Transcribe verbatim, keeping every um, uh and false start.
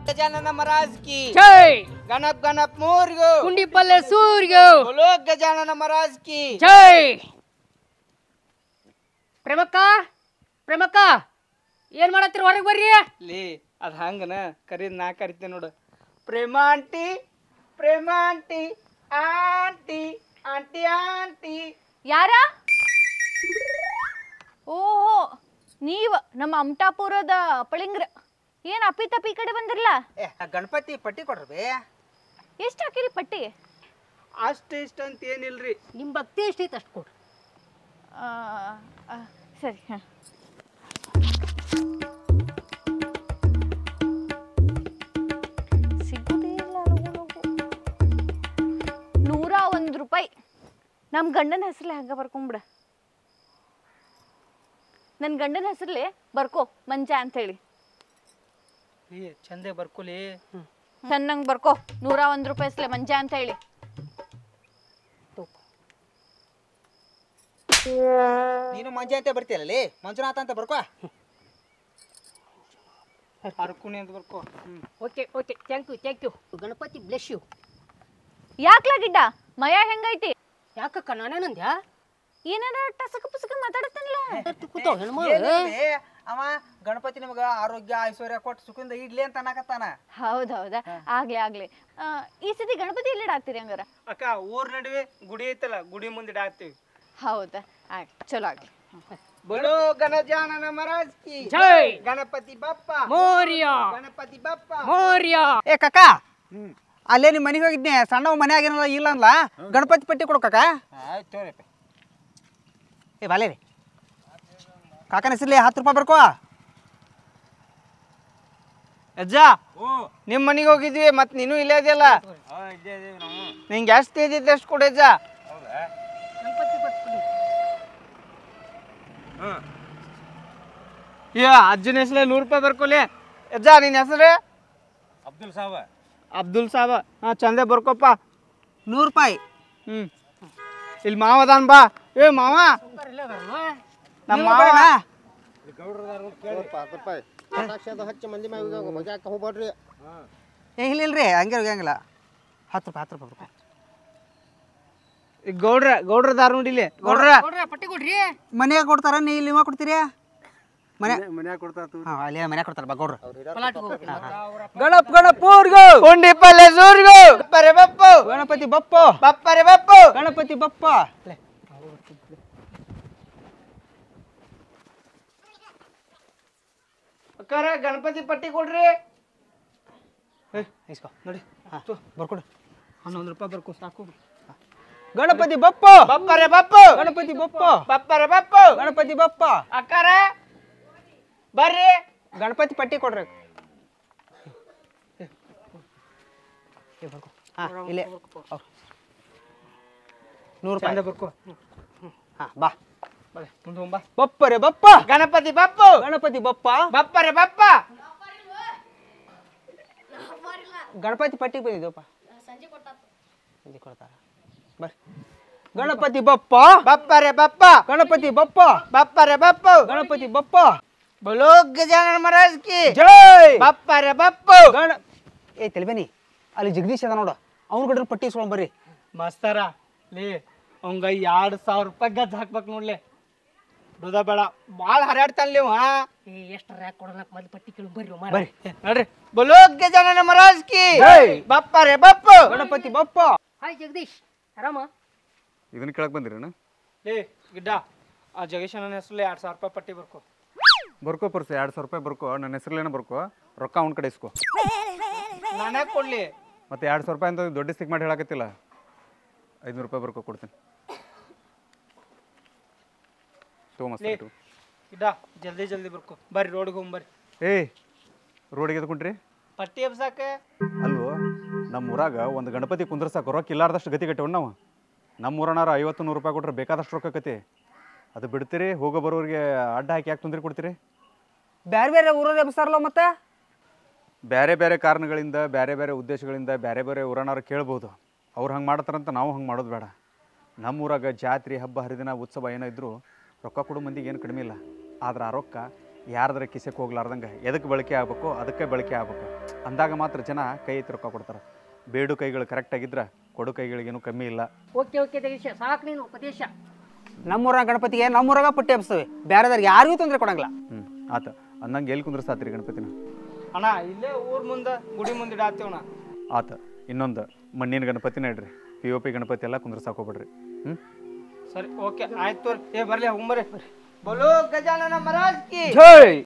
गजानन महाराज की जय। गणप गणप मोर्यो कुंडी पल्ले सूर्यो बोलो गजानन महाराज की जय। ಪ್ರೇಮಕ್ಕ ಪ್ರೇಮಕ್ಕ ಏನ್ ಮಾಡತ್ತೀರಿ ಹೊರಗೆ ಬರ್ರಿ ಲೇ ಅದ್ ಹಂಗನ ಕರೀದ್ ನಾ ಕರಿತೇನೆ ನೋಡು Prema aunty Prema aunty aunty aunty aunty ಯಾರ ಓಹೋ ನೀವ ನಮ್ಮ ಅಮಟಾಪುರದ ಪಳಿಂಗ್ರ ಏನ್ ಅಪ್ಪಿ ತಪ್ಪಿ ಈ ಕಡೆ ಬಂದಿರಲ್ಲ ಏ ಗಣಪತಿ ಪಟ್ಟಿ ಕೊಡ್ರಿ ಎಷ್ಟು ಹಾಕಿರಿ ಪಟ್ಟಿ ಅಷ್ಟು ಇಷ್ಟ ಅಂತ ಏನಿಲ್ರಿ ನಿಮ್ ಭಕ್ತಿ ಎಷ್ಟೈತೆ ಅಷ್ಟು ಕೊಡ್ರಿ ಆ, ಆ, ಸರಿ ಹಾಂ ಸಿಗುದೇ ಇಲ್ಲ ನೂರ ಒಂದು ರೂಪಾಯಿ ನಮ್ಮ ಗಂಡನ ಹೆಸರಲ್ಲೇ ಹಂಗ ಬರ್ಕೊಂಬಿಡ ನನ್ನ ಗಂಡನ ಹೆಸರಲ್ಲೇ ಬರ್ಕೋ ಮಂಜ ಅಂತ ಹೇಳಿ ಏ ಚಂದೆ ಬರ್ಕೊಲಿ ಚೆನ್ನಾಗಿ ಬರ್ಕೋ ನೂರ ಒಂದು ರೂಪಾಯಿ ಹೆಸರಲ್ಲೇ ಮಂಜ ಅಂತ ಹೇಳಿ ನೀನು ಮಂಜೆ ಅಂತ ಬರ್ತೀಯಲ್ಲ ಮಂಜುನಾಥ ಅಂತ ಬರ್ಕೋ ಅರ್ಕುನಿ ಅಂತ ಬರ್ಕೋ okay okay thank you thank you Ganapati bless you ಯಾಕ್ಲಾ ಗಿಡ್ಡ ಮಯ ಹೆಂಗೈತಿ ಯಾಕಕ್ಕ ನಾನೇನಂದ್ಯಾ ಏನಾರ ಟಸಕ ಪುಸಕ ಮಾತಾಡತ್ತಾನಲ್ಲ ಕೂತಾವ ಹೆಣ್ಮಗಳು ಏನಿಲ್ರಿ, ಅವ ಗಣಪತಿ ನಿಮಗ ಆರೋಗ್ಯ ಐಶ್ವರ್ಯ ಕೊಟ್ಟು ಸುಖದಿಂದ ಇಡ್ಲಿ ಅಂತ ಅನ್ನಕತ್ತಾನ ಹೌದೌದಾ ಆಗ್ಲಿ ಆಗ್ಲಿ ಆ, ಈ ಸತಿ ಗಣಪತಿ ಎಲ್ಲಿ ಇಡಾಕ್ತೀರಿ ಹಂಗಾರ ಅಕ್ಕ ಊರ್ ನಡುವೆ ಗುಡಿ ಐತಲ್ಲ ಗುಡಿ ಮುಂದೆ ಇಡಾಕ್ತಿವಿ ಹೌದಾ ಆಗ್ಲಿ ಚಲೋ ಆಗ್ಲಿ बोलो गणजानन महाराज की जय। गणपति बप्पा ಮೋರ್ಯ गणपति बप्पा ಮೋರ್ಯ ಏ ಕಕ್ಕ ಅಲ್ಲೇ ನಿಮ್ಮ ಮನೆಗೆ ಹೋಗಿದ್ನೆ ಸಣ್ಣ ಮನೆ ಆಗಿರಲ್ಲ ಇಲ್ಲ ಅಂದ್ಲ ಗಣಪತಿ ಪಟ್ಟಿ ಕೊಡು ಕಕ್ಕ ಏ ಬಾಲೆ ರೀ ಕಾಕನ ಹೆಸರ್ಲಿ ಹತ್ತು ರೂಪಾಯಿ ಬರ್ಕೋ ಅಜ್ಜ ನಿಮ್ಮ ಮನೆಗೆ ಹೋಗಿದ್ವಿ ಮತ್ತೆ ನೀನು ಇಲ್ಲೇ ಇದೆಯಲ್ಲ ನಿಂಗೆ ಎಷ್ಟು ಇದ್ದಿದ್ದು ಎಷ್ಟು ಕೊಡು ಅಜ್ಜ ಏ ಅಜ್ಜನ ಹೆಸರೇ ನೂರು ರೂಪಾಯಿ ಬರ್ಕೊಲಿ ಅಜ್ಜ ನಿನ್ನ ಹೆಸರು ಅಬ್ದುಲ್ ಸಾಬ ಅಬ್ದುಲ್ ಸಾಬ ಹಾಂ ಚಂದೆ ಬರ್ಕೊಪ್ಪ ನೂರು ರೂಪಾಯಿ ಹ್ಞೂ ಇಲ್ಲಿ ಮಾವ ಅದಾನ ಬಾ ಏ ಮಾವ ನಮ್ಮ ಮಾವ ಏ ಇಲ್ಲ ಇಲ್ರಿ ಹಂಗೆ ಹೋಗಂಗಿಲ್ಲ ಹತ್ತು ರೂಪಾಯಿ ಹತ್ತು ರೂಪಾಯಿ ಬರ್ಕೊ ಈಗ ಗೌಡ್ರ ಗೌಡ್ರ ದಾರ ನೋಡಿಲಿ ಗೌಡ್ರ ಕೊಡ್ರಿ ಪಟ್ಟಿ ಕೊಡ್ರಿ ಮನ್ಯಾಗ ಕೊಡ್ತಾರ ನೀ ಇಲ್ಲಿ ಇವ ಕೊಡ್ತೀರಿ ಮನೆ ಮನ್ಯಾಗ ಕೊಡ್ತಾರ ಹಾಂ ಅಲ್ಲಿ ಮನ್ಯಾಗ ಕೊಡ್ತಾರ ಬಾ ಗೌಡ್ರ ಪಲಾಟಿಗೆ ಹೋಗ್ರಿ ಗಣಪ ಗಣಪೂರ್ಗು ಉಂಡಿ ಪಲ್ಲೆ ಸೂರ್ಗು ಬಪ್ಪರೆ ಬಪ್ಪು ಗಣಪತಿ ಬಪ್ಪು ಬಪ್ಪರೆ ಬಪ್ಪು ಗಣಪತಿ ಬಪ್ಪ ಅಕ್ಕಾರ ಗಣಪತಿ ಪಟ್ಟಿ ಕೊಡ್ರಿ ಇಸ್ಕೋ ನೋಡಿ ಬರ್ಕೊಡು ಹನ್ನೊಂದು ರೂಪಾಯಿ ಬರ್ಕೊ ಸಾಕು ಗಣಪತಿ ಬಪ್ಪು ಬಪ್ಪರೆ ಬಪ್ಪು ಗಣಪತಿ ಬಪ್ಪು ಬಪ್ಪರೆ ಬಪ್ಪು ಗಣಪತಿ ಬಪ್ಪ ಅಕ್ಕಾರ ಬರ್ರಿ ಗಣಪತಿ ಪಟ್ಟಿ ಕೊಡ್ರಿ ಹಾಂ ಇಲ್ಲೇ ನೂರು ರೂಪಾಯಿ ಬರ್ಕೋ ಹಾಂ ಬಾ ಬಾ ಬಪ್ಪರೆ ಬಪ್ಪ ಗಣಪತಿ ಬಪ್ಪು ಗಣಪತಿ ಬಪ್ಪ ಬಪ್ಪರೆ ಬಪ್ಪ ಗಣಪತಿ ಪಟ್ಟಿ ಬಂದಿದ್ದಪ್ಪ ಸಂಜೆ ಕೊಡ್ತಾರ ಬರ್ರಿ ಗಣಪತಿ ಬಪ್ಪ ಬಪ್ಪರೆ ಬಪ್ಪ ಗಣಪತಿ ಬಪ್ಪ ಬಪ್ಪರೆ ಬಪ್ಪ ಗಣಪತಿ ಬಪ್ಪ बोलो गजानन महाराज की जय बप्पा रे बप्पो गण ए तलबेनी ಅಲ್ಲಿ ಜಗದೀಶ್ ಅದ ನೋಡು ಅವ್ನ ಕಡೆ ಪಟ್ಟಿ ಇಸ್ಕೊಂಡ್ ಬರ್ರಿ ಮಾಸ್ತರ ಲೇ ಅವಂಗ ಎರಡು ಸಾವಿರ ರೂಪಾಯಿ ಗಜ್ ಹಾಕ್ಬೇಕು ನೋಡ್ಲೆ ದುದ ಬೇಡ ಭಾಳ ಹರಾಡ್ತಾನ ಹಾ ಏ ಎಷ್ಟು ರ್ಯಾಕ್ ಕೊಡೋಣ ಮೊದಲು ಪಟ್ಟಿ ಕೇಳಿ ಬರ್ರಿ ಬರ್ರಿ ನೋಡ್ರಿ बोलो गजानन महाराज की जय बप्पा रे बप्पो ಗಣಪತಿ ಬಪ್ಪ ಹಾಯ್ ಜಗದೀಶ್ ಆರಾಮ ಇದನ್ನ ಕೇಳಕ್ ಬಂದಿರೇನ ಲೇ ಗಿಡ್ಡ ಆ ಜಗದೀಶ್ ನನ್ನ ಹೆಸರಲ್ಲಿ ಎರಡು ಸಾವಿರ ರೂಪಾಯಿ ಪಟ್ಟಿ ಬರ್ಕೋ ಬರ್ಕೋ ಪರ್ಸ ಎರಡು ಸಾವಿರ ರೂಪಾಯಿ ಬರ್ಕೋ ನನ್ನ ಹೆಸರಲ್ಲೇನ ಬರ್ಕೋ ರೊಕ್ಕ ಅವ್ನ ಕಡೆ ಇಸ್ಕೋ ನಾನೇ ಕೊಡ್ಲಿ ಮತ್ತೆ ಎರಡು ಸಾವಿರ ರೂಪಾಯಿ ಅಂತ ದೊಡ್ಡ ಸ್ಟಿಕ್ ಮಾಡಿ ಹೇಳಕತ್ತಿಲ್ಲ ಐದುನೂರು ರೂಪಾಯಿ ಬರ್ಕೋ ಕೊಡ್ತೀನಿ ತೋಮಸ್ ಗಿಡ್ಡ ಜಲ್ದಿ ಜಲ್ದಿ ಬರ್ಕೋ ಬರ್ರಿ ರೋಡ್ಗೆ ಹೋಗಿ ಬರ್ರಿ ಏಯ್ ರೋಡಿಗೆ ಎದ್ಕೊಂಡ್ರಿ ಪಟ್ಟಿ ಎಬ್ಸಾಕ ಅಲ್ವೋ ನಮ್ಮ ಊರಾಗ ಒಂದು ಗಣಪತಿ ಕುಂದ್ರಸಾಕ ರೊಕ್ಕ ಇಲ್ಲಾರ್ದಷ್ಟು ಗತಿ ಕಟ್ಟಿವ್ ನಾವು ನಮ್ಮ ಊರನಾರ ಐವತ್ತು ನೂರು ರೂಪಾಯಿ ಕೊಟ್ರೆ ಬೇಕಾದಷ್ಟು ರೊಕ್ಕ ಕತಿ ಅದು ಬಿಡ್ತೀರಿ ಹೋಗೋ ಬರೋರಿಗೆ ಅಡ್ಡ ಹಾಕಿ ಯಾಕೆ ತೊಂದರೆ ಕೊಡ್ತೀರಿ ಬೇರೆ ಬೇರೆ ಊರಲ್ಲಿ ಎಬ್ಸಾರಲ್ಲ ಮತ್ತೆ ಬೇರೆ ಬೇರೆ ಕಾರಣಗಳಿಂದ ಬೇರೆ ಬೇರೆ ಉದ್ದೇಶಗಳಿಂದ ಬೇರೆ ಬೇರೆ ಊರನಾರು ಕೇಳ್ಬೋದು ಅವ್ರು ಹಂಗೆ ಮಾಡ್ತಾರಂತ ನಾವು ಹಂಗೆ ಮಾಡೋದು ಬೇಡ ನಮ್ಮ ಊರಾಗ ಜಾತ್ರೆ ಹಬ್ಬ ಹರಿದಿನ ಉತ್ಸವ ಏನೋ ಇದ್ದರೂ ರೊಕ್ಕ ಕೊಡೋ ಮಂದಿಗೆ ಏನು ಕಡಿಮೆ ಇಲ್ಲ ಆದ್ರೆ ಆ ರೊಕ್ಕ ಯಾರ್ದಾರ ಕಿಸೆಗೆ ಹೋಗ್ಲಾರ್ದಂಗೆ ಎದಕ್ಕೆ ಬಳಕೆ ಆಗಬೇಕು ಅದಕ್ಕೆ ಬಳಕೆ ಆಗಬೇಕು ಅಂದಾಗ ಮಾತ್ರ ಜನ ಕೈ ಎತ್ತಿ ರೊಕ್ಕ ಕೊಡ್ತಾರೆ. ಬೇಡು ಕೈಗಳು ಕರೆಕ್ಟಾಗಿದ್ರೆ ಕೊಡು ಕೈಗಳಿಗೇನು ಕಮ್ಮಿ ಇಲ್ಲ. ಓಕೆ ಓಕೆ ಜಗದೀಶ, ಸಾಕು ನೀನು ಉಪದೇಶ. ನಮ್ಮೂರಾಗ ಗಣಪತಿಗೆ ನಮ್ಮೂರಾಗ ಪಟ್ಟಿ ಹಬ್ಸ್ತವೆ, ಬೇರೆದವ್ರಿಗೆ ಯಾರಿಗೂ ತೊಂದರೆ ಕೊಡಂಗಿಲ್ಲ. ಹ್ಞೂ ಆತ ಅಂದಂಗೆ ಎಲ್ಲಿ ಕುಂದ್ರಸಾತ್ರಿ ಗಣಪತಿನ? ಅಣ್ಣ ಇಲ್ಲೇ ಊರ್ ಮುಂದೆ ಗುಡಿ ಮುಂದೆ ಇಡಾತೀವಣ್ಣ. ಆತ ಇನ್ನೊಂದು ಮಣ್ಣಿನ ಗಣಪತಿನ ಇಡ್ರಿ, ಪಿ ಒ ಪಿ ಗಣಪತಿ ಎಲ್ಲ ಕುಂದ್ರಸಾಕ್ ಹೋಗ್ಬೇಡ್ರಿ. ಹ್ಞೂ ಸರಿ ಓಕೆ ಆಯ್ತು. ಏ ಬರ್ಲಿ ಹೋಗ್ಬರ್ರಿ. ಬೋಲೋ ಗಜಾನನ ಮಹಾರಾಜ್ ಕಿ ಜೈ.